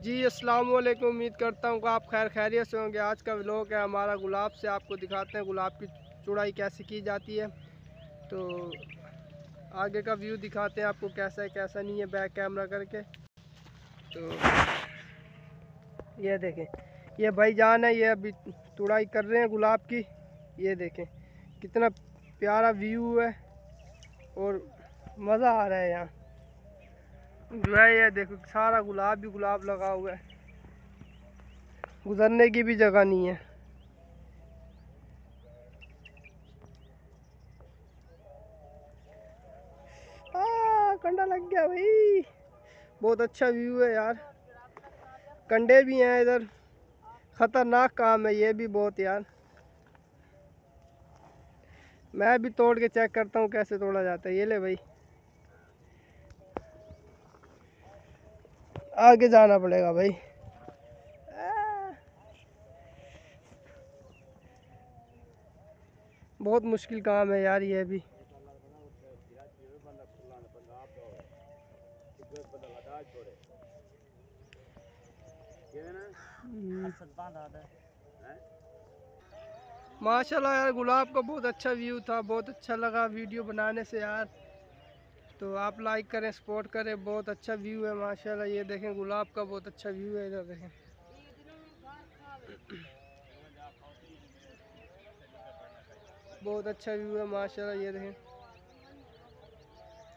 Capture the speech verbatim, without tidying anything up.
जी अस्सलाम वालेकुम। उम्मीद करता हूँ कि आप खैर खैरियत से होंगे। आज का व्लॉग है हमारा गुलाब से। आपको दिखाते हैं गुलाब की चुड़ाई कैसे की जाती है। तो आगे का व्यू दिखाते हैं आपको कैसा है कैसा नहीं है बैक कैमरा करके। तो ये देखें, ये भाईजान है, ये अभी चुड़ाई कर रहे हैं गुलाब की। ये देखें कितना प्यारा व्यू है और मज़ा आ रहा है यहाँ जो है। ये देखो सारा गुलाब भी गुलाब लगा हुआ है, गुजरने की भी जगह नहीं है। आ, कंडा लग गया भाई। बहुत अच्छा व्यू है यार, कंडे भी हैं इधर। खतरनाक काम है ये भी बहुत यार। मैं भी तोड़ के चेक करता हूँ कैसे तोड़ा जाता है। ये ले भाई, आगे जाना पड़ेगा भाई। आ, बहुत मुश्किल काम है यार ये भी। माशाल्लाह यार, गुलाब का बहुत अच्छा व्यू था, बहुत अच्छा लगा वीडियो बनाने से यार। तो आप लाइक करें, सपोर्ट करें। बहुत अच्छा व्यू है माशाल्लाह। ये देखें गुलाब का बहुत अच्छा व्यू है, इधर देखें। बहुत अच्छा व्यू है माशाल्लाह। ये देखें